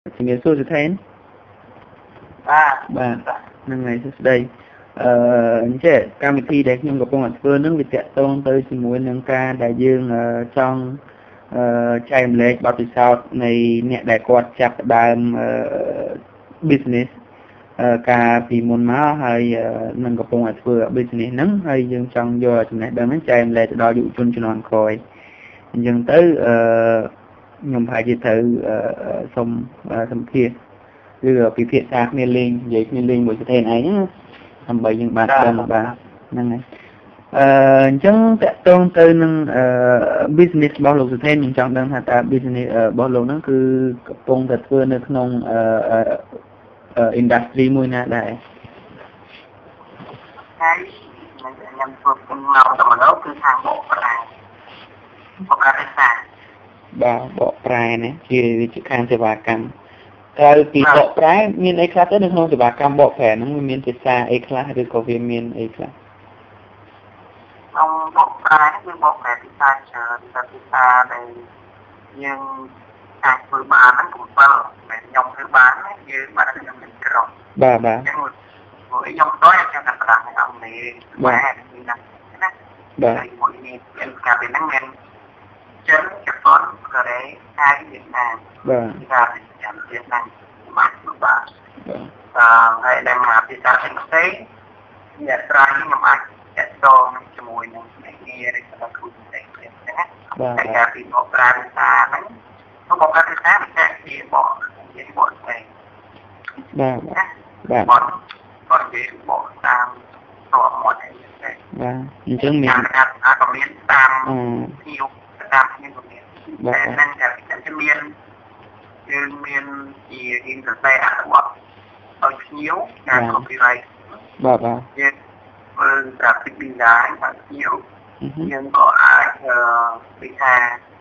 ជំរាបសួរសុថេនបាទហ្នឹងហើយសួស្តីអញ្ចឹងកម្មវិធីដែលខ្ញុំកំពុងតែធ្វើនឹងវាតាក់ទងទៅជាមួយនឹងការដែលយើងចង់ចែករំលែកបទពិសោធន៍នៃអ្នកដែលគាត់ចាប់ផ្ដើមbusiness ការពីមុនមកហើយនឹងកំពុងតែធ្វើ business ហ្នឹងហើយយើងចង់យកចំណេះដឹងហ្នឹងចែករំលែកទៅដល់យុវជនជំនាន់ក្រោយអញ្ចឹងទៅខ្ញុំប្រហែលជាត្រូវសូមសម្ភាសន៍ឬពិភាក្សាគ្នាលេងនិយាយគ្នាលេងមួយប្រទេសឯងណាដើម្បីយើងបានដឹងបាទហ្នឹងហើយអញ្ចឹងតកតងទៅនឹងbusiness របស់លោកសុថេនខ្ញុំចង់ដឹងថាតើ business របស់លោកហ្នឹងគឺកំពុងតែធ្វើនៅក្នុងindustry មួយណាដែរហើយខ្ញុំធ្វើក្នុងតំណគឺខាងបកប្រែភាសាបាទបកប្រែណាជាខាងសេវាកម្មក្រៅពីបកប្រែមានអីខ្លះទៅនៅក្នុងសេវាកម្មបកប្រែហ្នឹងមានភាសាអីខ្លះឬក៏វាមានអីខ្លះក្នុងបកប្រែគឺបកប្រែភាសាច្រើនភាសាដែលយើងអាចធ្វើបានហ្នឹង7មិនខ្ញុំធ្វើបានយើងបានខ្ញុំមិនក្រំបាទខ្ញុំដូចខ្ញុំតែប្រាំងអង់គ្លេសបាទណាបាទមួយនេះเป็นការเป็นហ្នឹងមានចិនជប៉ុនកូរ៉េថៃវៀតណាមបាទការចាំវៀតណាមបាទហើយដល់មកភាសាអង់គ្លេសអ្នកត្រង់ខ្ញុំអាចចាក់តងជាមួយនឹងអ្នកងារឬក៏គ្រូផ្សេងៗណាតែការពីបកប្រែភាសាហ្នឹងបកប្រែភាសាតែជាបកផ្សេងបាទបកតាមតបមកអីបាទអញ្ចឹងមានអាចក៏មានតាមភ្ញៀវតាមភ្ញៀវក៏មានតែហ្នឹងតែមានយើងមានជារៀនសរសេរអត្ថបទឲ្យភ្ញៀវការ copyright បាទយើងធ្វើ graphic design ឲ្យភ្ញៀវយើងក៏អាចពីថា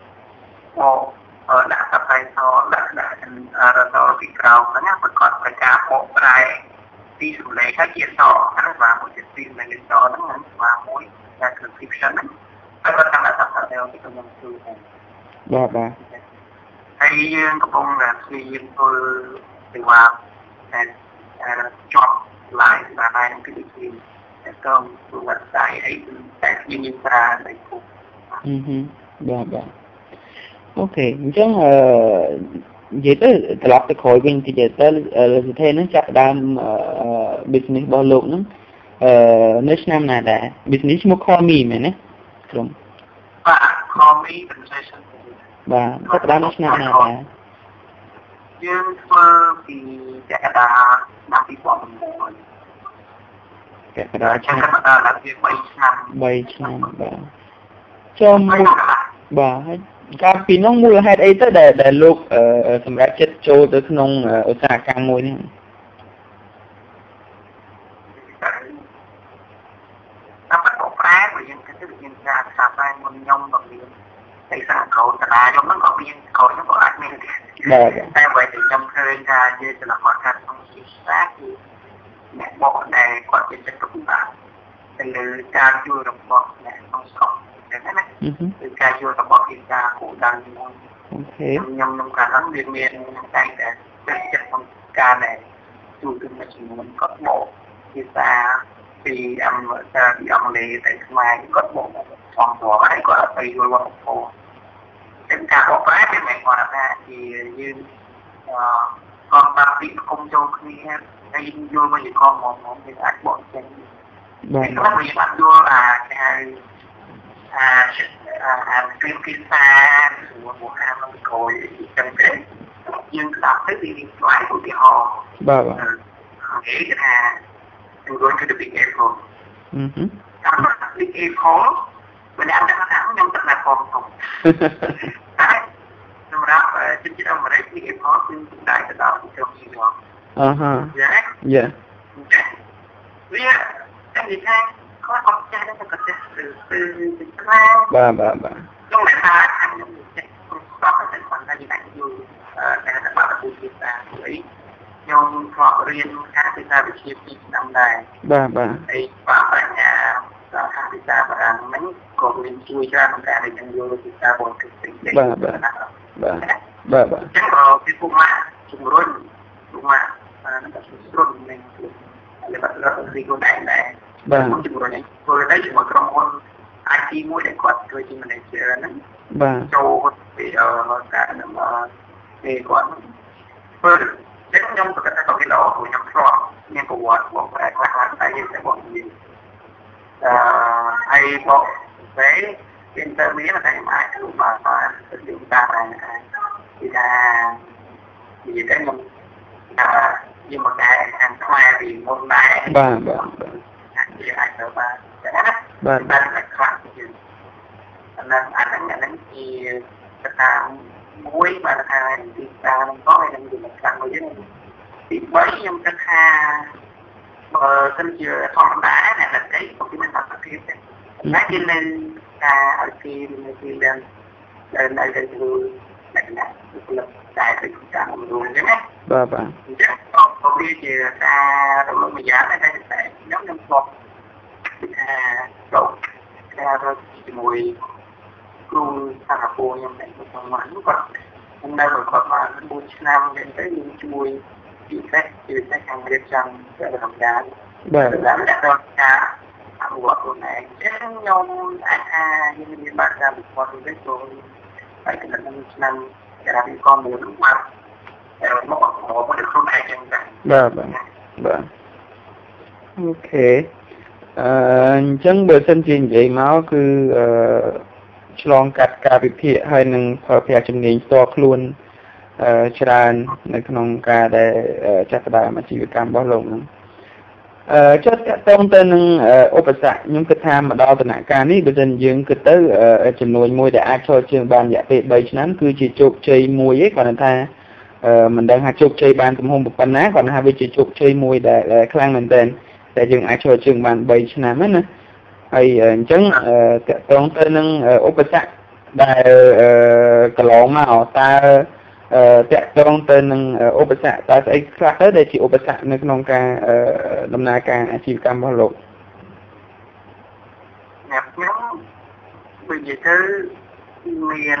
ដាក់សរសៃសដាក់រសពីក្រោមហ្នឹងប្រកបដោយការបកប្រែពីសម្លេងហើយជាសហ្នឹងស្មើមួយជាពីសម្លេងសហ្នឹងស្មើមួយតែ description ហ្នឹងហើយក៏តាមអត្ថបទដែលខ្ញុំធ្វើបាទហើយយើងកំពុងតែព្យាយាមធ្វើសេវាតែជាប់ live បានពីទីតែក៏ធ្វើ website អីតែយើងប្រើនៅគុកបាទអូខេអញ្ចឹងនិយាយទៅត្រឡប់ទៅក្រោយវិញតិចទៅលោកសុថេនហ្នឹងចាប់ដើម business របស់លោកហ្នឹងនៅឆ្នាំណាដែរ business ឈ្មោះ Call Me មែនទេក្រុមបាទ Call Me Translation បាទចាប់ដើមនៅឆ្នាំណាដែរយើងធ្វើពីកក្កដាឆ្នាំ2009 កក្កដាឆ្នាំដល់វា3ឆ្នាំបាទចូលបាទហើយកាលពីនោះមូលហេតុអីទៅដែលលោកសម្រាប់ចិត្តចូលទៅក្នុងឧស្សាហកម្មមួយនេះតាមបកប្រែយើងគិតទៅយើងថាសាស្ត្រមុនខ្ញុំក៏មានតែសាកោតារាខ្ញុំហ្នឹងក៏មានកោខ្ញុំក៏អាចមានបាទតែអ្វីដែលខ្ញុំឃើញថាយើងចំណាក់មកខាងក្នុងភាសាគឺអ្នកបកដែលគាត់ជាចិត្តទុកបានទៅលើការជួយរបស់អ្នកក្នុងស្រុកណាគឺការយល់របស់ភាសាគោលដៅមួយអូខេខ្ញុំក្នុងការហ្នឹងវាមានតែចិត្តក្នុងការដែលជួយទៅមួយចំនួនគាត់បកភាសាពីអង់គ្លេសទៅខ្មែរគាត់បកផងផងហើយគាត់អត់ទៅយល់វប្បធម៌តែការបកប្រែវាមិនគាត់ថាជាយើងគាត់បានពីគុំចូលគ្នាហើយយល់មកជាខុសមកវាអាចបកចេញបាទគាត់មានបាត់យល់គេហៅពីភាសារបស់អាមេរិកចឹងទៅយើងស្ដាប់ទៅវាស្លាយឧទាហរណ៍បាទគេថា I'm going to the big airport តាម big airport មិនដឹងថាខ្ញុំទៅណាផងតែសម្រាប់ចិត្តអាមេរិក big airport គឺតែទៅដល់ទីក្រុងញូវយ៉កយ៉ាវាតែនិយាយគាត់អត់ចេះតែគាត់ចេះពីខ្លាបាទខ្ញុំមិនថាខ្ញុំចេះគាត់តែគាត់តែនិយាយយូរតែបាត់ពីភាសាអីខ្ញុំធ្លាប់រៀនខាងភាសាវិទ្យា2ឆ្នាំដែរបាទហើយបាទបញ្ញាខាងភាសាបារាំងហ្នឹងក៏មានជួយច្រើនក្នុងការដែលយើងយល់ភាសាបរទេសផ្សេងៗបាទចឹងក៏ពីពុកម៉ាក់ chung rồi đúng mà nó có rồi mình là bạn là gì cũng đại này vâng chung rồi này rồi đấy một trong con IT mỗi đại quạt rồi thì mình lại chơi nó vâng châu thì cả mà thì còn rồi chắc nhóm của các cái đó của nhóm pro nhưng của cái khoa tại vì sẽ bọn gì hay bộ với internet là cái máy mà sử dụng ta là thì là gì đấy nhưng mà cái hàng khoa thì môn bài vâng thì ảnh ở ba vâng ba là khác nên anh nhận thì ta muối mà ta thì ta có cái gì mà ta mới thì mấy trong cái sân chưa thon đá này là cái của mình tập tiếp đấy nói cho nên ở khi lên đây từ này là đại thì chúng ta cũng luôn đấy vâng chắc có đi thì ta đâu mà giá này đây giống như một đậu rồi mùi luôn thằng cô nhưng mà không ngoan còn hôm nay rồi có mà mua năm đến tới những mùi bị phép từ cái hàng việt trong để làm giá làm đã đâu cả ăn uống này chết nhau nhưng bạn ra một con cái số phải cái năm cái là con muốn đúng không nó có được không ai chẳng vâng ok chẳng bởi sân trình vậy máu cứ ឆ្លងកាត់ការវិភាគហើយនឹងផលប្រយោជន៍ជំនាញផ្ទាល់ខ្លួនច្រើននៅក្នុងការដែលចាត់ផ្ដើមអាជីវកម្មរបស់លោកហ្នឹងចុះតកតងទៅនឹងឧបសគ្គខ្ញុំគិតថាមកដល់ដំណាក់កាលនេះបើសិនយើងគិតទៅចំនួនមួយដែលអាចចូលជើងបានរយៈពេល3ឆ្នាំគឺជាជោគជ័យមួយឯងគាត់ថាមិនដឹងថាជោគជ័យបានទំហំប៉ុណ្ណាគាត់ថាវាជាជោគជ័យមួយដែលខ្លាំងមែនទែនតែយើងអាចចូលជើងបាន3ឆ្នាំហ្នឹងណាហើយអញ្ចឹងតកតងទៅនឹងឧបសគ្គដែលកន្លងមកតើតកតងទៅនឹងឧបសគ្គតើស្អីខ្លះទៅដែលជាឧបសគ្គនៅក្នុងការដំណើរការអាជីវកម្មរបស់លោកខ្ញុំនិយាយទៅមាន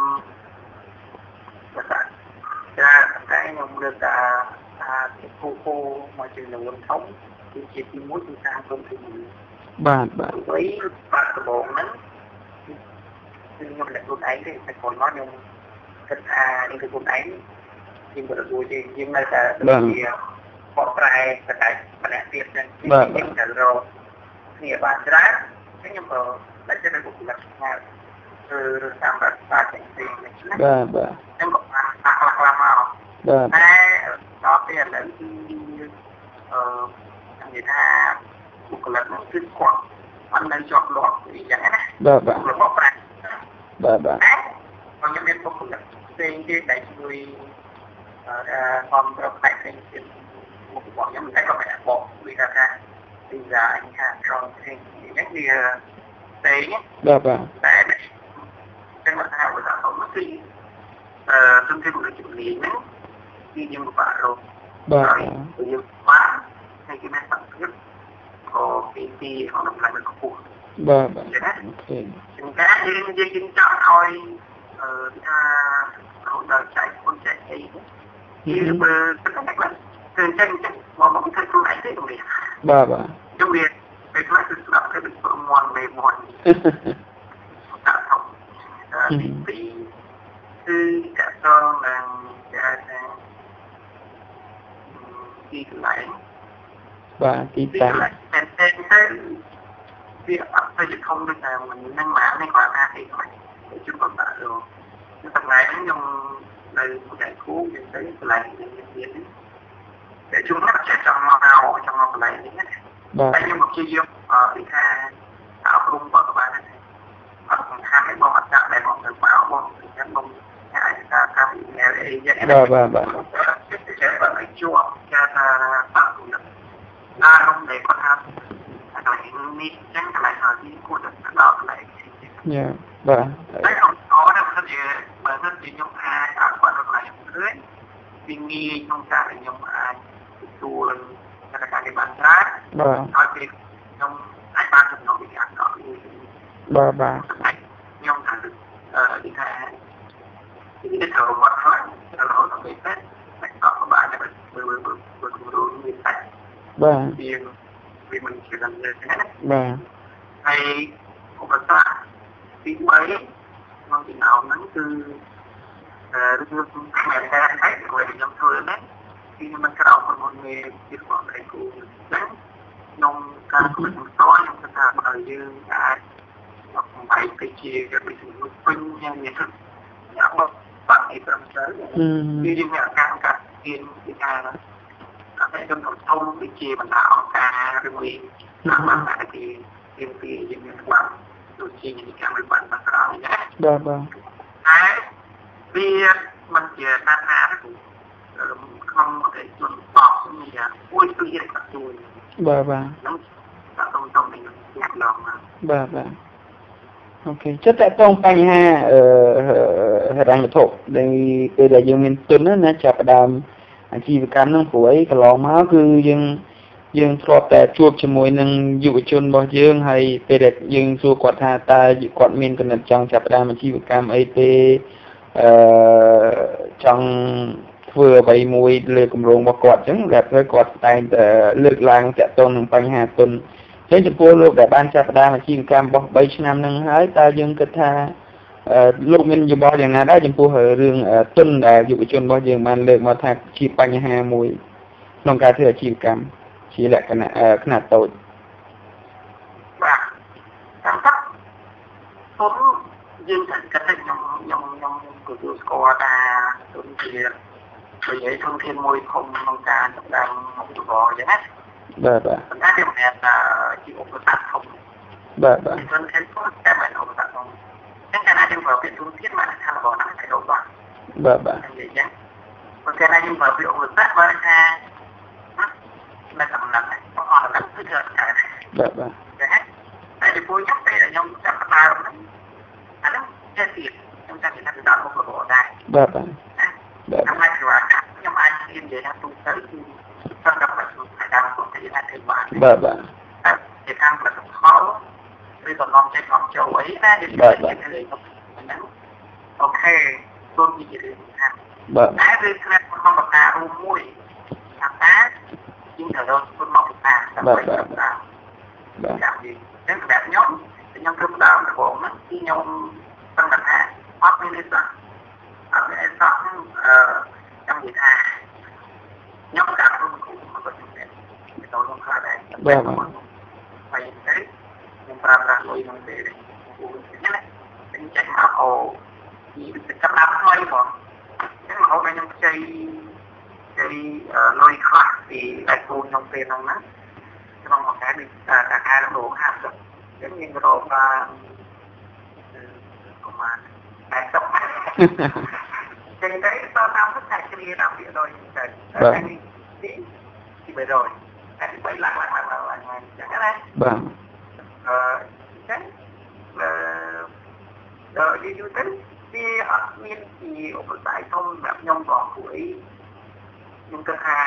ឧបសគ្គតែខ្ញុំលើកថាគូមកជាចំនួនធំគឺជាទី1ទី3ទី4 បាទវិញបាត់ដំបងហ្នឹងខ្ញុំလည်းខ្លួនឯងទេតែគាត់មកខ្ញុំគិតថានេះគឺខ្លួនឯងខ្ញុំក៏ទទួលជាយើងនៅតែជាបកប្រែបដិម្នាក់ទៀតហ្នឹងខ្ញុំតែរកគ្នាបានច្រើនខ្ញុំក៏តែចិត្តទៅលក្ខណៈគឺតាមបាត់ផ្សេងៗនេះណាខ្ញុំក៏បានខ្លះមកតែដល់ពេលឥឡូវគឺនិយាយថាបុគ្គលិកហ្នឹងគឺគាត់អត់នៅជាប់លាប់អីចឹងណារបស់ប្រាក់ខ្ញុំមានបុគ្គលិកផ្សេងទៀតដែលជួយគ្រប់ប្រផ្នែកផ្សេងទៀតមុខរបស់ខ្ញុំតែក៏មិនបកវាថាពីዛអញថាត្រង់ផ្សេងអញ្ចឹងវាផ្សេងតែចឹងមកថាបើថាមកគឺទុនទីបុគ្គលិកជំនាញហ្នឹងគឺខ្ញុំពិបាករកយើងបានតែគេមានសង្ឃឹមក៏ពីក្នុងដំណាក់ខ្ពស់អូខេចឹងការយើងចង់ឲ្យថាឲ្យដល់ចែកគុណចែកអីគឺបើទឹកតែគាត់គឺចឹងមកធ្វើខ្លួនឯងទេទៅនេះចឹងវាពេលខ្លះគឺស្ដាប់ទៅប្រមន់មេមន់ដាក់ថោទីគឺតកតងនឹងគេថាទីកន្លែងទីតាំងតែវាអត់ទៅជាធំដូចតែមិននឹងមកនេះគាត់ថាទីខ្លាំងជួបគាត់ដាក់លោកទាំងថ្ងៃខ្ញុំនៅតែគូយើងទៅកន្លែងនេះទៀតតែជួបគាត់ចេះចង់មកកន្លែងនេះណាតែខ្ញុំមកជាយកពីថាអប់រំគាត់បានអត់សំខាន់ទេបងអត់ចាក់ដែរបងទៅបោបងខ្ញុំបងអាចថាពី LA យ៉ាងណាចេះបើឲ្យជួបគេថាបាក់អារម្មណ៍ដែលគាត់ថាកន្លែងនេះចឹងកន្លែងទីគួរតែដល់កន្លែងតែអត់ដល់ទៅបើទៅខ្ញុំអាចអត់គាត់កន្លែងរឿយពីងាយក្នុងការខ្ញុំអាចទទួលការគេបានច្រើនឲ្យពេលខ្ញុំអាចបានចំណូលពីការកក់ខ្ញុំថាទីថាទីទៅវត្តខ្លះរហូតដល់ពេលតែ vì mình chỉ làm như thế Vâng. hay một cái xã tí mấy mong gì nào nó từ đưa mẹ ra thấy rồi trong thôi đấy khi mình cao còn một nghề việc của thầy cụ đấy nông ca mình nói trong cái thằng ở như ai hoặc bảy cái chia cho mình phân nhau như thực nhạc một bạn ấy tâm tới như như mẹ cao cả tiền thì ai đó các cái trong thông cái chia bản đạo ca rồi mình làm lại thì tiền thì những cái bạn đôi khi những cái bạn mà sao nhé Vâng. đấy vì mình chỉ đang không có thể chuẩn bỏ như là ui tự nhiên cả tôi Vâng. nó không mình nhạc lòng mà Vâng. Ok, chất tại tông bánh ha răng thục đâyคือได้ยังมีตุนนะจับดามอาชีพการนั่งป่วยก็ลองมาคือยังทรอบแต่ជួบชมวยนึงอยู่ชนบ่យើងហើយពេលដែលយើងសួរគាត់ថាតើគាត់មានកំណត់ចង់ចាប់ផ្ដើមអាជីវកម្មអីទេចង់ធ្វើអ្វីមួយលើគម្រោងរបស់គាត់អញ្ចឹងដែលគាត់តែងតែលើកឡើងតាក់ទងនឹងបញ្ហាទុនហើយចំពោះលោកដែលបានចាប់ផ្ដើមអាជីវកម្មរបស់3ឆ្នាំហ្នឹងហើយតើយើងគិតថាលោកមានយោបល់យ៉ាងណាដែរចំពោះរឿងទុនដែលយុវជនរបស់យើងបានលើកមកថាជាបញ្ហាមួយក្នុងការធ្វើអាជីវកម្មជាលក្ខណៈខ្នាតតូចបាទតាមពិតខ្ញុំយើងតែគិតថាខ្ញុំទទួលស្គាល់ថាទុនជាប្រយោជន៍ធនធានមួយធំក្នុងការចាប់ផ្ដើមមុខរបរអញ្ចឹងណាបាទប៉ុន្តែវាមិនមែនជាឧបសគ្គធំបាទធនធានក៏តែមិនឧបសគ្គធំតែកាលណាយើងប្រើពាក្យធនធានមកថារបស់ហ្នឹងតែដល់បាទនិយាយចឹងប៉ុន្តែណាយើងប្រើពាក្យឧបសគ្គបើថានៅកំណត់ហ្នឹងអស់ហ្នឹងគឺត្រូវតែបាទតែពីពួកខ្ញុំពេលខ្ញុំចាប់ផ្ដើមហ្នឹងអានោះជាទៀតខ្ញុំចាប់ពីថាដល់មុខរបរដែរបាទខ្ញុំអាចថាខ្ញុំអាចនិយាយថាទូទៅគឺសង្កត់មកថាដល់ពុទ្ធិអាចធ្វើបានបាទជាខាងផលិតផលឬក៏នាំចេញអំចូលអីណាយើងនិយាយហ្នឹងអូខេទូទៅជារឿងថាតែវាខ្លះក្នុងបការួមមួយថាតាយើងត្រូវរកពុទ្ធមកតាបាទចាំនិយាយតែសម្រាប់ខ្ញុំធ្វើដើមដំបូងហ្នឹងគឺខ្ញុំសង្កត់ថាអត់មានទេអត់មានសោះចាំនិយាយថាខ្ញុំកាត់រូបគូមកទៅទៅក្នុងខ្លះដែរបាទហើយទៅខ្ញុំប្រើប្រាស់លុយក្នុងពេលគូនេះណាខ្ញុំចេញមកអូពីកំណត់ថ្មីផងខ្ញុំមកខ្ញុំជ័យលុយខ្លះពីដៃគូក្នុងពេលហ្នឹងណាក្នុងមួយខែដូចអាហាររោគ50ចឹងយើងរកបានប្រហែល80ចឹងទៅតតាមទៅតែគ្រាដល់វាដល់ចឹងទៅតែនេះទី300តែ3ឡាក់ឡើងចឹងណាបាទចឹងដល់យូរទៅវាអត់មានពីឧបសគ្គធំសម្រាប់ខ្ញុំផងព្រោះខ្ញុំគិតថា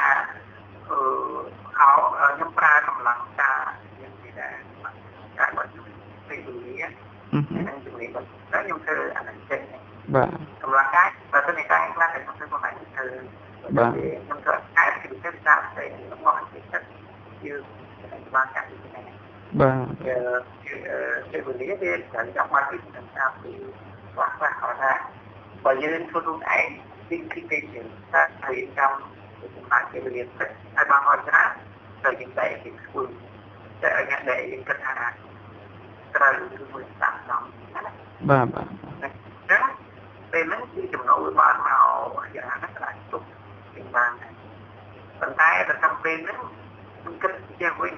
ខ្ញុំប្រើកម្លាំងការយ៉ាងទីដែរការបាត់ពេលវេលានិងជំនាញបាត់តែខ្ញុំធ្វើអានេះចេះបាទកម្លាំងកាយបើសិនជាការខ្លះតែខ្ញុំធ្វើប៉ុន្តែធ្វើបាទខ្ញុំធ្វើការគិតទៅតាមតែរបស់ចិត្តយើងបានកាត់ពីនេះបាទពេលវេលាវាត្រូវចាប់មកពីតាមពីខ្លះគាត់ថាបើយើងធ្វើខ្លួនឯងទីគេយើងថារៀនកម្មចំណាយពេលវេលាទៅហើយបានអត់ច្រើនទៅយើងតែពីស្គាល់តែអ្នកដែលយើងគិតថាត្រូវគឺមួយតាមដល់បាទចឹងពេលហ្នឹងគឺចំណូលបានមកយ៉ាងណាក៏អាចទុកពីបានប៉ុន្តែដល់តាមពេលហ្នឹងខ្ញុំគិតជាវិញ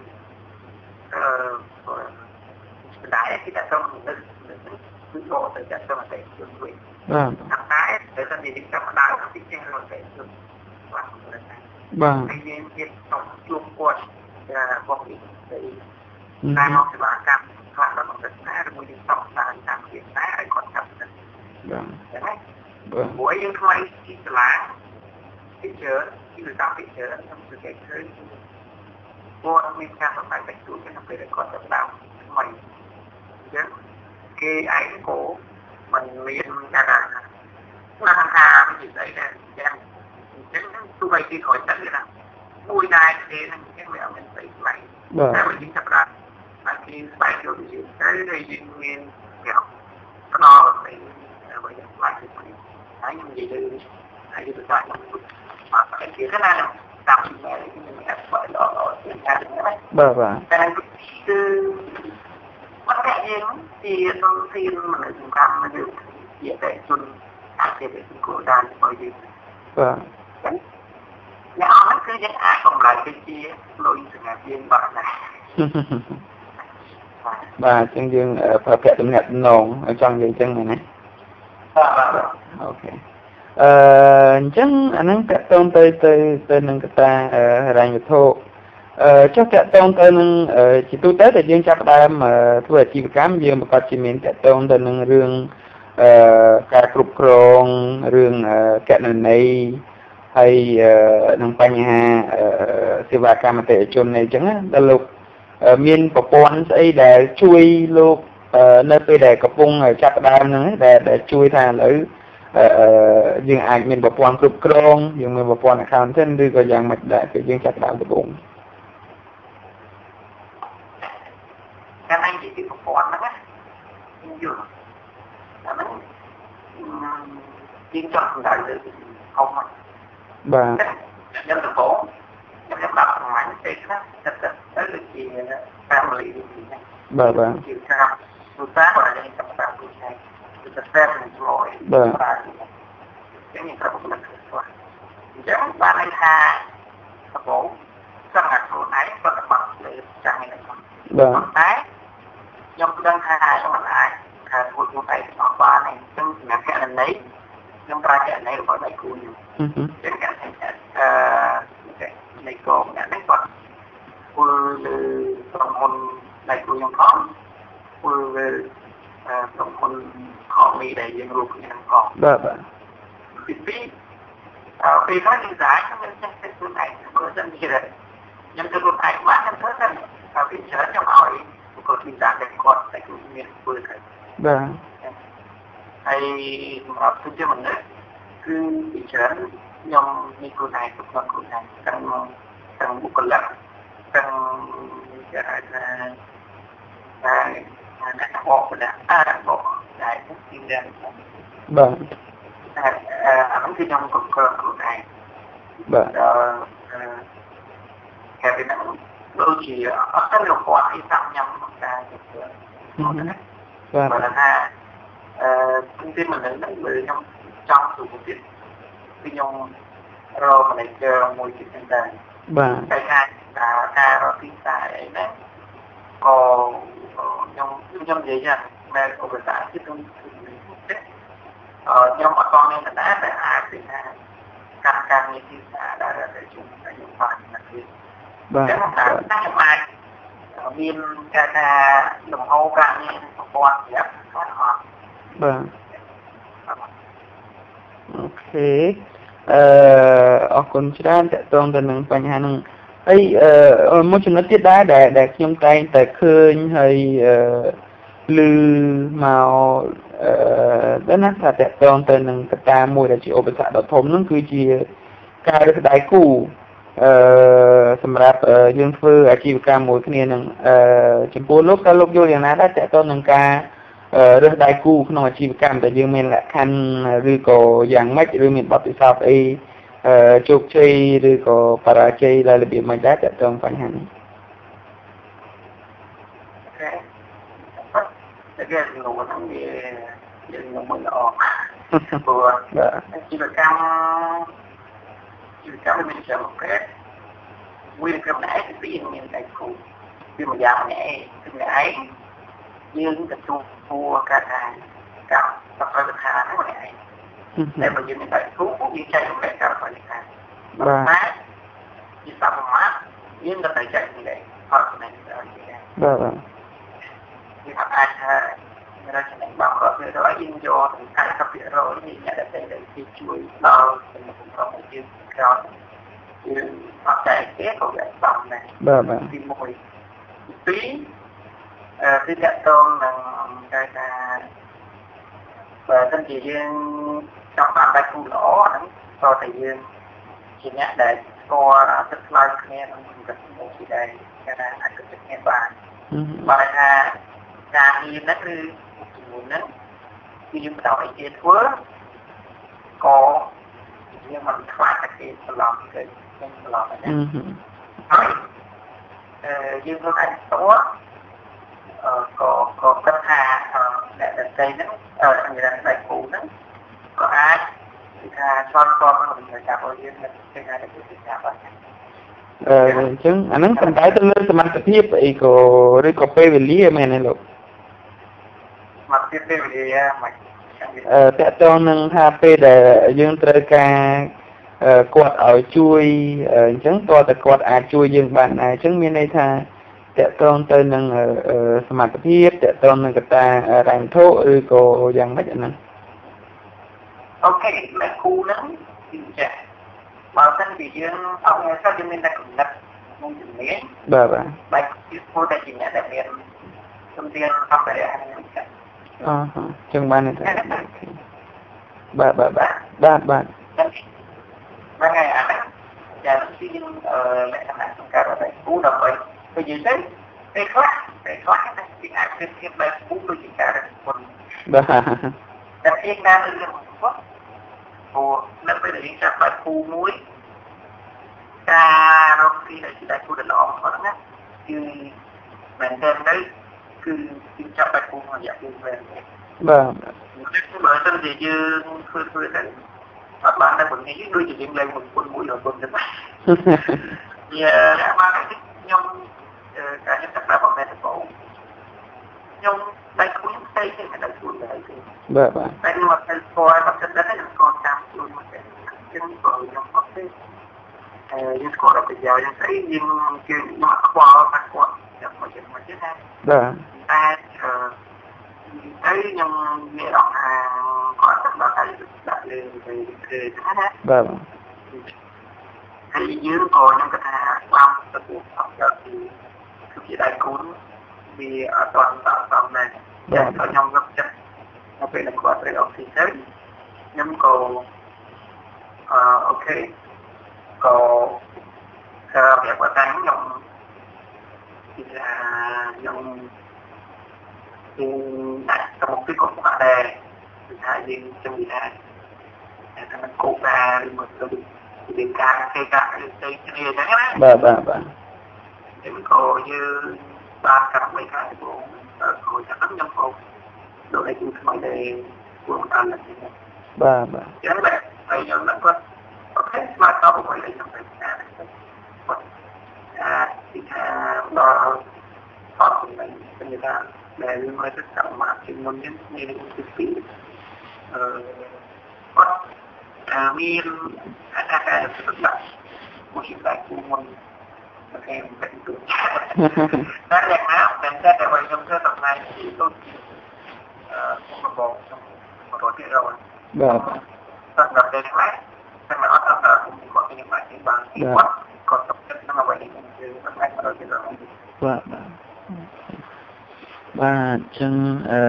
បណ្ដាគេតែต้องនឹកគឺចូលទៅចាត់ទៅតែជួយវិញតែតែតែនិយាយចាប់ដើមពីចេះរត់ទៅបាទហើយយើងទៀតต้องជួបគាត់បងនេះទៅតាមមកសេវាកម្មខ្លះដល់បង្កើតតែមួយទីតតាមទៀតតែឲ្យគាត់ចាប់ទៅបាទព្រោះយើងថ្មីទីសាលាពីជើទីតាមពីជើខ្ញុំគឺគេឃើញគាត់មានការសម្ដែងតែជួយក្នុងពេលគាត់ចាប់ដើមថ្មីអញ្ចឹងគេឯងក៏មិនមានថាថាវិធីដែរយ៉ាងអញ្ចឹងទោះបីគេខ້ອຍទឹកណា vui đài thì cái mẹ mình phải lại tại vì những tập đoàn mà khi phải điều gì cái nguyên kiểu nó phải bây giờ lại thì phải nói những gì đi hay như vậy mà cái gì thế nào tạo ra những cái bởi đó vâng cứ bắt cái gì thì trong phim mà chúng ta mà được hiện tại xuân thì để của đàn bởi vì vâng nó cứ những ai không lại cái kia lôi từ ngày viên bạn này bà chân dương phải vẽ tấm nhật nồng ở trong dây chân này này ok chân anh ấy cả tôn tới nâng ta rành thô cho cả tôn tới nâng chỉ tu tới để dương chắc đam mà thua chỉ cám dương mà có chỉ miễn cả tôn tới nâng rương cả cục krong rương cả nền này hay nâng bánh hà sự và cả mặt thể chôn này chẳng á là lục miền Bắc Pôn sẽ để chui lục nơi tôi để cặp bung ở chắc đam nữa để chui thang ở dương ảnh miền Bắc Pôn cục krong dương miền Bắc Pôn là khám thân đưa vào dạng mạch đại cái dương chắc đam cặp bung các anh chị thì Bắc Pôn đó á dương là nó chuyên chọn đại được không ạ bà nhân thành phố nhân đọc mạnh cái khác thật tới được gì family bà chiều cao tôi sáng là những tập đoàn tôi này tôi xem mình rồi cái những cái một lần thôi giống ba mươi hai tập bổ sang ngặt số này và tập bậc để trang này còn tái trong đơn hai trong mặt ai của chúng ta ở ba này trong nhà cái lần đấy trong ba cái này gọi là cùi đến cả thành này còn đã đánh bật vừa tổng hồn đại cùi trong khó vừa tổng hồn họ mi đầy dân lục trong khó vì nó như giải trong cái tuần này có dân gì đấy nhưng cái tuần này quá nhân thớt thân vì trở trong hỏi có tình trạng đẹp còn tại cùi miền vừa thầy hay mà tôi cho mình đấy cứ bị trở nhom như cô này cũng là cô này tăng một con lợn tăng đặt bộ là bộ đại quốc tiên đen vâng ẩm thì trong cuộc cô này vâng cái việc đó đôi khi ở tất cả quá thì tạo nhầm ta và là ha thông tin mình lấy người trong sự một tiết khi nhung rồi mà lại chờ mùi thịt trên đời cái hai là ca rồi tin tại đấy còn nhung gì nha mà có người ta chứ không nhung mà con nên là đã phải ai thì càng như tin xã đã là để chúng ta dùng phải là gì cái một cái tác dụng ai viên ca đồng hồ càng như một con gì đó họ ok អរគុណច្រើនតកតងទៅនឹងបញ្ហាហ្នឹងហើយមួយចំណុចទៀតដែរដែលខ្ញុំតែងតែឃើញហើយឮមកដល់ណាថាតកតងទៅនឹងកត្តាមួយដែលជាឧបសគ្គដ៏ធំហ្នឹងគឺជាការរើសដៃគូសម្រាប់យើងធ្វើអាជីវកម្មមួយគ្នានឹងចំពោះលោកតើលោកយល់យ៉ាងណាដែរតកតងនឹងការរើសដៃគូក្នុងអាជីវកម្មតែយើងមានលក្ខខណ្ឌឬក៏យ៉ាងម៉េចឬមានបទពិសោធន៍អីជោគជ័យឬក៏បរាជ័យដោយរបៀបមិនដែរតើតើបញ្ហានេះតែគេនោះហ្នឹងវាយើងមិនល្អព្រោះអាជីវកម្មមានច្រើនប្រភេទវាក្រុមឯកពីមានដៃគូវាមួយយ៉ាងនេះឯងយើងទទួលការការបរិបទហ្នឹងឯងតែបើយើងមានដៃគូយើងចែករំលែកការបរិបទតែជាសមមាត្រយើងក៏តែចែករំលែកអត់មែនទេបាទវាអាចថារកចំណេញបងក៏វាដល់យើងយកទៅ80%នេះអ្នកដែលទៅជួយដល់ជំនុំរបស់យើងក្រោយយើងអត់តែគេក៏វាសំដែរបាទទី1ទី2គឺតកតងនឹងគេថាបើសិនជាយើងចង់បានដៃគូល្អហ្នឹងក៏តែយើងជាអ្នកដែល có rất là nghe rất một cái đây cho nên anh cứ nghe bạn bài là như nó như muốn nó như tao ấy chết quá có nhưng mà thoát cái lòng cái lòng này nhưng mà anh có có cách hà để đây nó ở người ta đại cụ nó có ai thì con mình người ta có duyên mình cái này là cái gì vậy chứng anh ấy cần cái tên lên xem anh tập hiệp ấy có đi cà phê về lý em này luôn mặt tiếp về mày แต่ตอนนึงถ้าเป็นយើងត្រូវការគាត់ឲ្យជួយអញ្ចឹងតើតើគាត់អាចជួយយើងបានដែរអញ្ចឹងមានន័យថាតើតទៅនឹងសមត្ថភាពតើតនឹងកត្តារ៉ាញ់ធោឬក៏យ៉ាងម៉េចអាហ្នឹងអូខេអ្នកគូហ្នឹងចាបើសិនជាយើងអត់មានសិនយើងមានតែកំណត់ក្នុងជំនាញបាទបាទគឺគួរតែជាអ្នកដែលមានជំនាញសម្ភារៈហ្នឹងចាចឹងបានទេបាទហ្នឹងហើយអាហ្នឹងយ៉ាងទីយើងលក្ខណៈក្នុងការរកគូដើម្បីទៅនិយាយទៅខ្លះទីអាចគិតធៀបបែបគូដូចជាការរកគុណបាទតែឯណារឿងគាត់ព្រោះនៅពេលដែលយើងចាប់បែបគូមួយការរកទីដែលជាដៃគូដ៏ល្អគាត់ណាគឺមែនទេទៅគឺចាប់បែបគូមួយរយៈពេលវែងបាទបើសិនជាយើងធ្វើទៅអត់បានតែ본នេះដូចជាយើងលេងមួយគុណមួយដល់គុណទៅបាទយកបានខ្ញុំការញ៉ាំទឹករបស់តែបងខ្ញុំដៃគូផ្សេងតែដៃគូដែរបាទតែមកទៅស្គាល់មកចិត្តដែរខ្ញុំក៏តាមខ្លួនមកដែរខ្ញុំក៏ខ្ញុំអត់ទេយើងស្គាល់ដល់ប្រយោជន៍យ៉ាងស្អីយើងគឺមកខ្វល់បាត់គាត់ចាំមកចិត្តណាបាទតែហើយខ្ញុំមានអរថាគាត់ដល់តែដាក់លើទៅគឺថាណាបាទហើយយើងក៏ខ្ញុំគិតថាតាមទទួលអត់យកគឺជាដៃគូវាអត់ដល់តាមដែរតែខ្ញុំរកចិត្តនៅពេលដែលគាត់ត្រូវអស់ទីទៅខ្ញុំក៏អូខេក៏វាគាត់តែខ្ញុំគឺថាខ្ញុំគឺដាក់ទៅពីគាត់ដែរគឺថាយើងជំនាញតែថាគោលការណ៍ឬមកទៅពីការធ្វើការទៅគ្នាអញ្ចឹងណាបាទខ្ញុំក៏យើងបានកាត់mấy cáiបងក៏ចាំខ្ញុំក៏ដូចឯងថ្មីដែរពួកតាមនេះបាទចឹងដែរហើយខ្ញុំគាត់អូខេស្មាតតបមកខ្ញុំទៅការទីថាដល់អត់មានថាដែលមកទៅតាមមកជំនុំនេះមានទីពីគាត់មានអាការៈសុខភាពមួយបែបមួយโอเคเป็นตัวนั่นแหละนะเป็นแค่แต่ว่ายังเชื่อต่อไปที่ต้นผมบอกผมรอที่เราตั้งแต่เด็กไหมตั้งแต่ตั้งแต่ผมบอกที่มาที่บางที่วัดก็ต้องเชื่อตั้งแต่วันนี้คือตั้งแต่เราที่เราបាទចឹង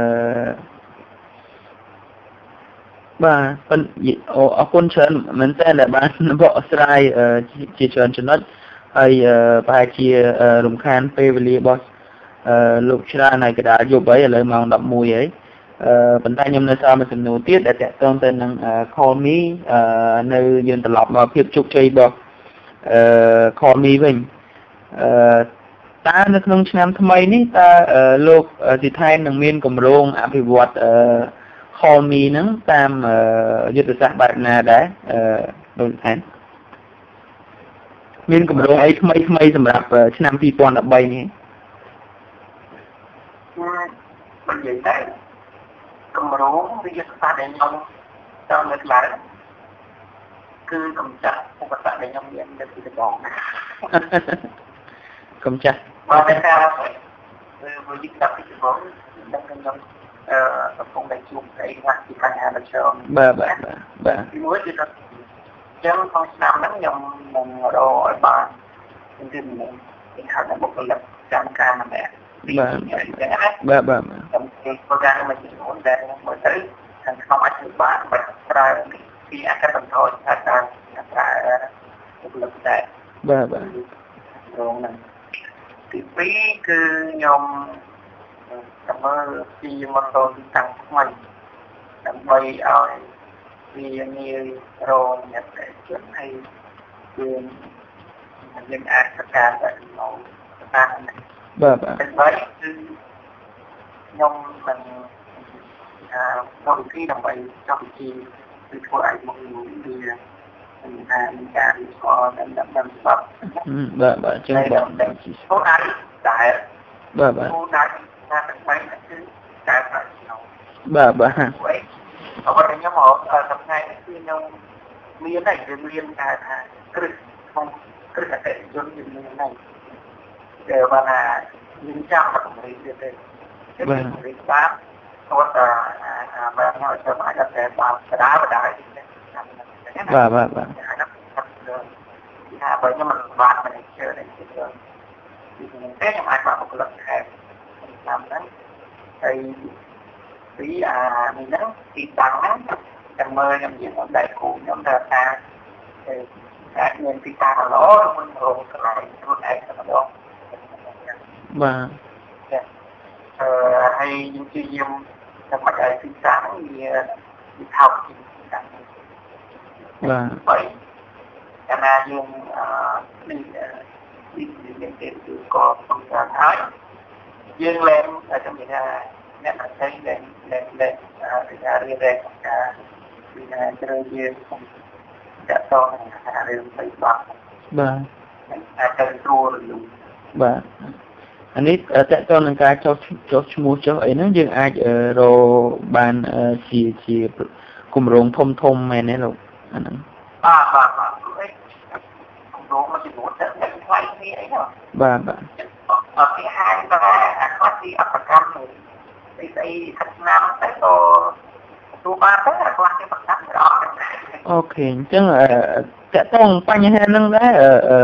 បាទអរគុណច្រើនមែនតើដែលបានបកស្រាយជាច្រើនចំណុចហើយប្រហែលជារំខានពេលវេលារបស់លោកច្រើនហើយកណ្ដាលយប់ហើយឥឡូវម៉ោង11ហើយប៉ុន្តែខ្ញុំនៅសល់មួយសំណួរទៀតដែលតាក់ទងទៅនឹង Call Me នៅយើងត្រឡប់មកភាពជោគជ័យរបស់Call Me វិញតើនៅក្នុងឆ្នាំថ្មីនេះតើលោកស៊ីថែននឹងមានគម្រោងអភិវឌ្ឍCall Me ហ្នឹងតាមយុទ្ធសាស្ត្របែបណាដែរលោកស៊ីថែនមានគម្រោងអីថ្មីសម្រាប់ឆ្នាំ2013នេះមិននិយាយតែគម្រោងវិទ្យាសាស្ត្រដែលខ្ញុំចង់លើកឡើងគឺកម្ចាត់ឧបសគ្គដែលខ្ញុំមាននៅទីដំបងកម្ចាត់បើតែការវិទ្យាសាស្ត្រទីដំបងដល់ខ្ញុំកំពុងតែជួបអីខ្លះពីបញ្ហាប្រឈមបាទទីមួយគឺថាចឹងក្នុងឆ្នាំហ្នឹងខ្ញុំនឹងរកឲ្យបានគឺមានហៅថាបុគ្គលិកចាំការម្នាក់បាទខ្ញុំធ្វើការមួយចំនួនដែលមើលទៅខាងក្នុងអាចធ្វើបានបើប្រើពីអក្សរបន្ថយថាការប្រើ một lực đại bà rồi này thì phí cứ nhom cảm ơn khi mà tôi tăng mình làm bay ở vì như rồi nhập để trước hay quyền những ai tất cả tại nó tăng này bà เป็นไว้คือย่อมมันบางที่ทำไปจอมจีคือทั่วไอ้มองดูดีนะมีการพอดำแบบ bà chân bà เขาได้แต่ bà เขาได้งานเป็นไปนั่นคือการไป bà ไว้เอาไว้ในย่อมทำไงนั่นคือย่อมมีอะไรเรียนการกรึกคงกรึกแต่ย่อมอยู่ในนั้นเดี๋ยวมายิงจ้างแบบนี้เรื่อยๆจะเป็นบริษัทเขาจะมาหน่อยจะมาจะแต่บางกระดาษได้ bà bởi nhưng mà bạn mình chơi này thì thế nhưng mà bạn một lần khác làm đấy thì mình nó thì tăng lắm tầm mơ nhầm gì nó đại cụ nhóm ra ta thì các nhân thì ta là lỗ mình rồi cái này luôn này là đó bà hay những cái gì mà mặt trời thì sáng thì học thì bà vậy cho nên dùng đi từ có phong trào thái dương lên ở trong những nét là thấy lên để ra đi ra vì là chơi dương không đã to là đều phải bật bà chơi thua rồi dùng bà anh ấy tại sao nên cái cho mua cho ấy nó dương ai rồi bàn chỉ cùng rồng thông này nè rồi anh bà nó chỉ muốn trở thành quay như ấy rồi bà ở cái hai ba nó đi ở cam này đây thật nam tới tô ba tới là quan cái phần đất đó ok chứ là sẽต้องបញ្ហានឹងដែរ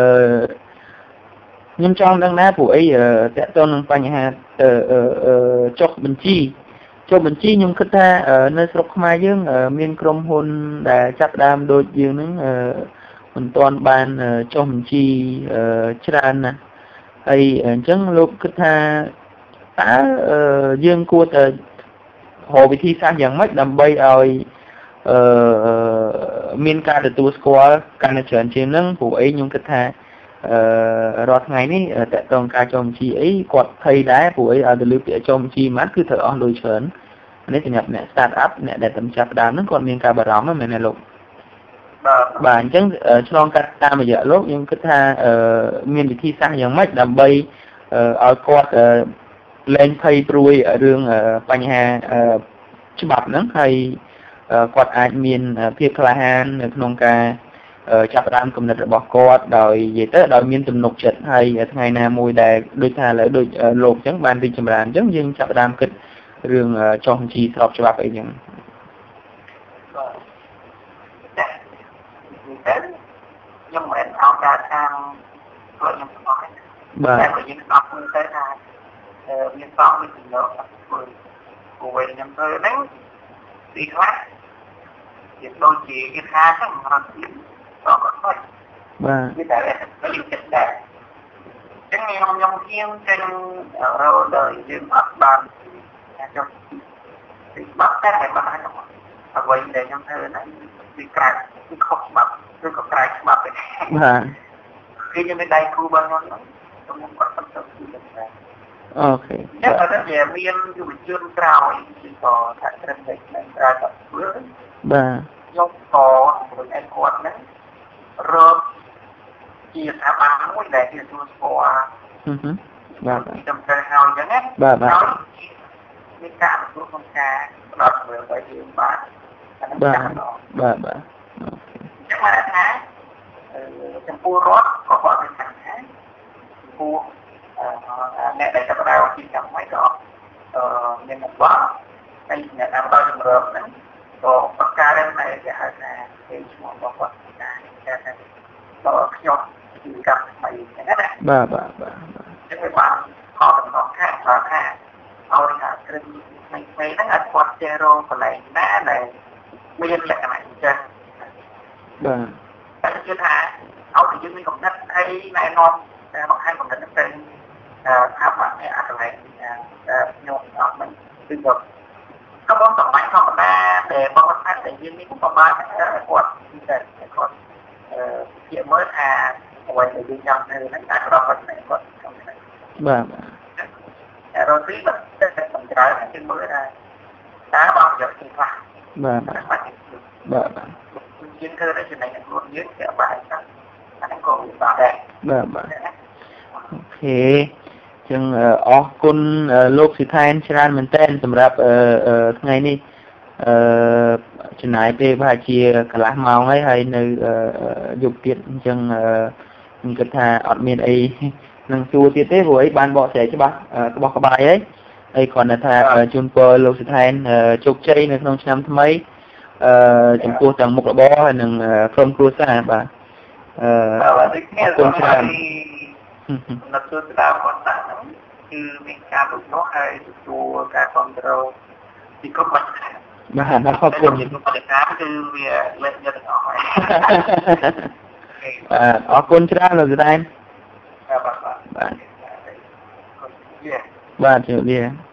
ខ្ញុំចង់ដឹងដែរពួកអីតើតើនឹងបញ្ហាចុះបញ្ជីខ្ញុំគិតថានៅស្រុកខ្មែរយើងមានក្រុមហ៊ុនដែលចាប់ដើមដូចយើងហ្នឹងមិនទាន់បានចុះបញ្ជីច្រើនណាស់ហើយអញ្ចឹងលោកគិតថាតើយើងគួរតែរកវិធីសាស្ត្រយ៉ាងម៉េចដើម្បីឲ្យមានការទទួលស្គាល់កាន់តែច្រើនជាងហ្នឹងព្រោះអីខ្ញុំគិតថារាល់ថ្ងៃនេះតើតើការចុះបញ្ជីអីគាត់ភ័យដែរព្រោះអីឲ្យទៅលើពាក្យចុះបញ្ជីមិនគឺត្រូវអស់លុយច្រើននេះសម្រាប់អ្នក start up អ្នកដែលតែចាប់ផ្ដើមហ្នឹងគាត់មានការបារម្ភមែនទេលោកបាទអញ្ចឹងឆ្លងកាត់តាមរយៈលោកខ្ញុំគិតថាមានវិធីសាស្ត្រយ៉ាងម៉េចដើម្បីឲ្យគាត់លែងភ័យព្រួយរឿងបញ្ហាច្បាប់ហ្នឹងហើយគាត់អាចមានភាពក្លាហាននៅក្នុងការចាប់ផ្ដើមគំនិតរបស់គាត់ដោយនិយាយទៅដោយមានទំនុកចិត្តហើយថ្ងៃណាមួយដែលដូចថាឥឡូវដូចលោកអញ្ចឹងបានរីកចម្រើនអញ្ចឹងយើងចាប់ផ្ដើមគិតរឿងចុះបញ្ជីស្របច្បាប់អីចឹង nhưng mà anh ao ra sang rồi nhưng mà nói bởi vì nó học như thế này biên phong mình nhớ của mình nhầm thơ đấy đi khác việc đôi chỉ cái khá chắc mà chỉ đó có thôi cái tại nó điều chỉnh đẹp cái ngày hôm nhông thiên trên ở đời dương ấp bàn cho thì bắt cái này mà nói và quay để nhông thơ này đi cài cái khóc bập tôi có cái bập đấy khi như bên đây khu bên nó tôi muốn có tâm sự gì được ok nhất là cái về miền du lịch dương trào thì có thật là để ra tập bữa dốc có một em quạt đấy rồi chỉ thả bán mỗi đại thì tôi có trong thời hào chẳng hết nói cái cảm của con ca đọc vừa phải hiểu bạn chắc là tháng trong pua rót có gọi là tháng pua mẹ đại tập đào khi chẳng mấy đó nên một quá đây nhà nào bao nhiêu rớm đấy có tất cả đêm này thì hay là cái một bộ phận đó nhọt thì cầm mày cái đấy nhưng mà bạn họ còn có khác và khác họ đi học mấy nó là quạt zero của này đá này nguyên là cái này chứ bạn chưa thả họ thì hay này non bằng hai bằng cái tên tháp mặt nàyอะไรโยนออกมันคือแบบก็บ้องสองไม้เข้ามาแต่บ้องพัดแต่ยืนนี่ผมประมาณกดแต่กดเกี่ยวเมื่อเอาไว้ในยืนยันเลยนั่นการรอคนไหนกดบ้าแต่เราซื้อแบบจะสนใจขึ้นมือได้น้าบ้องเยอะจริงป่ะบ้ายืนเธอได้ยังไงกันรถยืนเกี่ยวไปครับอันนั้นก็ต่อได้บ้าโอเคจึงออกคุณโลกสิทายชรามันเต้นสำหรับไงนี่จะไหนไปพาเชียกระเมาให้ในยุคเตียนจึงมันก็ท่าอดเมียนไอ้นังจูเตียเต้หัวไอ้บานบ่อเสียใช่ปะบอกกระบายไอ้ก่อนท่าจุนเปอร์โลกสิทายจุกใจในน้องช้ำทำไมจำพวกต่างมุกระบอหนึ่งครมครูซ่าปะคนชรานักศึกษาคนต่างคือมีการฝึกน้องให้ตัวการคอนโทรลที่ก็มันมาหานักครอบครัว những cái khácคือเวียเล่นจะต่อไปออกคนชราเราจะได้บ้านบ้านเฉลี่ย